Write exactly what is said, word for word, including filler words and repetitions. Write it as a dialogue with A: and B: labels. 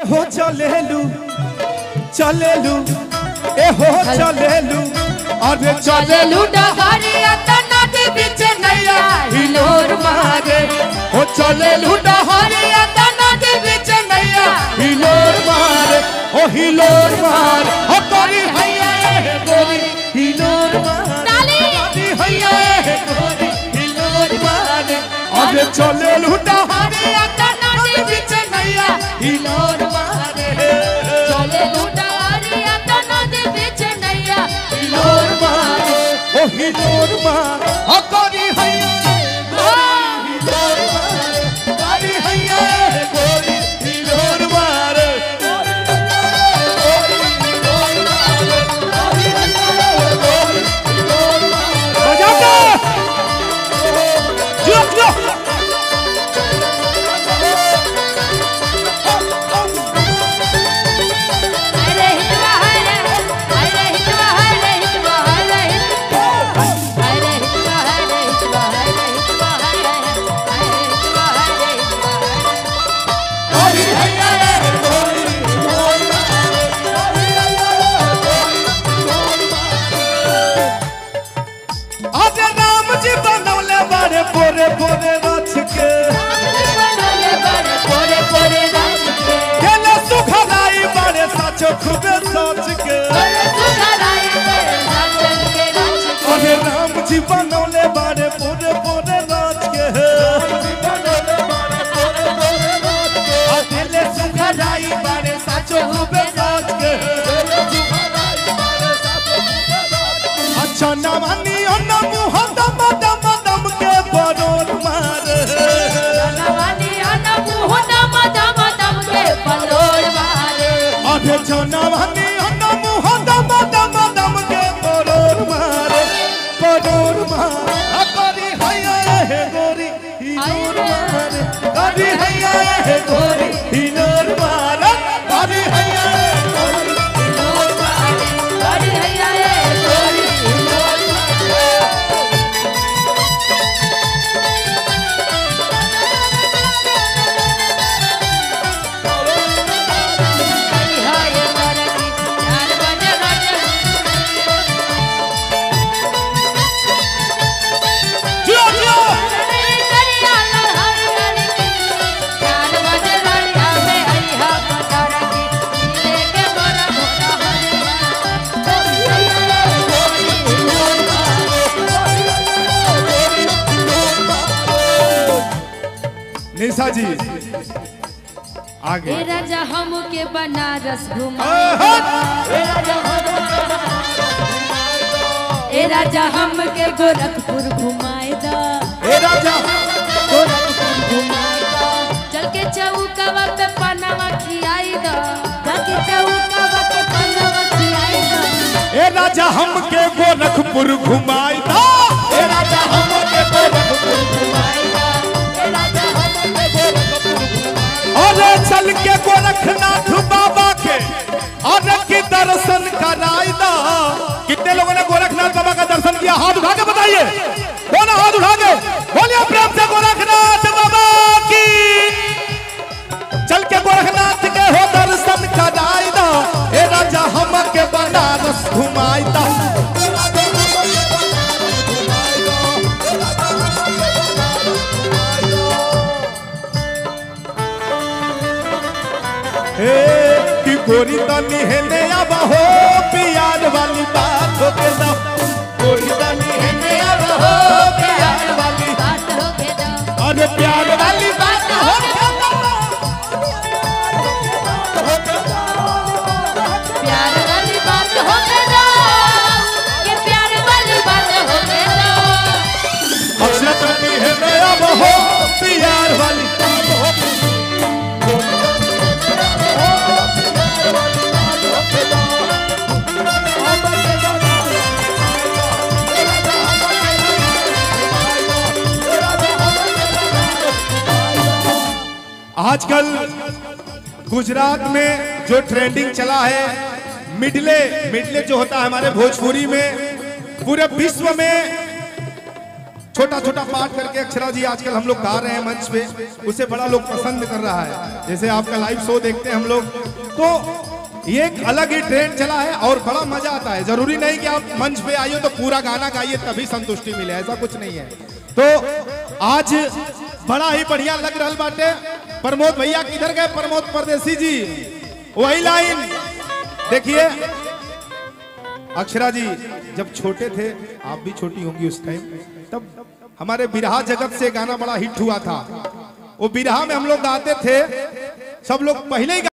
A: हो चलेलू चलेलू ए हो चलेलू अरे
B: चलेलू डहरिया त नदी बीच नैया हिलोर मारे
A: हो चलेलू
B: डहरिया त नदी बीच नैया
A: हिलोर मारे ओ हिलोर मार हो तोरी हैया ए गोरी हिलोर मार
B: ताली
A: हैया ए गोरी हिलोर मारे अरे चलेलू डहरिया त नदी बीच नैया हिलोर मारे
B: चलेलू डहरिया त नदी बीच नैया हिलोर मारे
A: ओ हिलोर मार हो तोरी हैया हिलोर मार तोरी हैया ए गोरी हिलोर मार
B: अरे हितवा हरे अरे हितवा हरे हितवा हरे अरे हितवा हरे हितवा हरे हितवा हरे अरे हितवा हरे हितवा हरे
A: तोरी हैया ए गोरी अरे राम जी बनौले बारे बोरे बोरे रथ के
B: बनले बड़े पोरे पोरे नाच के
A: केले सुखलाई बारे साचो खूबे सोच के
B: बड़े सुखलाई बड़े नाचन के नाच के
A: अरे राम जी बनौले बारे बोरे बोरे रथ के आ केले सुखलाई बारे साचो खूबे सोच के अच्छा नवानी अन्ना मुह दम दम दम के बरोड मारे
B: नवानी आना मुँह दम दम दम के पलोड़ मारे
A: अरे जनवानी अन्ना मुह दम दम दम के बरोड मारे बरोड मार करी हैया ए गोरी हिलोर मारे करी हैया ए गोरी हिलोर मारे करी हैया ए गोरी
B: हिलोर मारे बड़ी हैया ए गोरी हिलोर मारे हरी हाय मरकी चार बजे बजे
A: जियो जियो
B: रे करिया लहर लड़की चार बजे लड़िया में हरिया पटारा की लेके बड़ा भोला हरिया गोरी हिलोर मारे
A: निशा जी आगे
B: ए राजा हमके बनारस घुमा
A: ए
B: ए राजा हमके गोरखपुर घुमाए दा
A: ए राजा
B: गोरखपुर घुमाए दा चल के चौकावा पे पनावा खियाई दा चल के चौकावा पे पनावा खियाई दा
A: ए राजा हमके गोरखपुर घुमाई दा ए राजा हमके गोरखपुर
B: घुमाए दा ए राजा हमके गोरखपुर
A: अरे चल के गोरखनाथ बाबा के अरे की दर्शन कराई दा कितने लोगों ने गोरखनाथ बाबा का दर्शन किया हाथ उठा के बताइए कौन है हाथ उठा के बोलिए प्रेम से गोरखनाथ बाबा की चल के गोरखनाथ के हो दर्शन कराई दा ए राजा हमके बनारस घुमाई दा हे कि गोरी तनी हेने आवा हो प्यार वाली बात हो के दा गोरी तनी हेने आवा हो प्यार वाली
B: बात हो के दा
A: अरे प्यार वाली बात हो के दा
B: प्यार वाली बात हो के दा ये प्यार वाली बात हो के दा
A: अक्षर तनी हेने आवा हो प्यार वाली बात हो के आजकल गुजरात में जो ट्रेंडिंग चला है मिडले मिडले जो होता है हमारे भोजपुरी में पूरे विश्व में छोटा छोटा पाठ करके अक्षरा जी आजकल हम लोग गा रहे हैं मंच पे, उसे बड़ा लोग पसंद कर रहा है। जैसे आपका लाइव शो देखते हैं हम लोग, तो ये एक अलग ही ट्रेंड चला है और बड़ा मजा आता है। जरूरी नहीं कि आप मंच पे आइए तो पूरा गाना गाइए तभी संतुष्टि मिले, ऐसा कुछ नहीं है। तो आज बड़ा ही बढ़िया लग रहा बाटे। प्रमोद भैया किधर गए? प्रमोद परदेसी जी, वही लाइन देखिए। अक्षरा जी जब छोटे थे, आप भी छोटी होंगी उस टाइम, तब हमारे बिरहा जगत से गाना बड़ा हिट हुआ था। वो बिरहा में हम लोग गाते थे, सब लोग पहले ही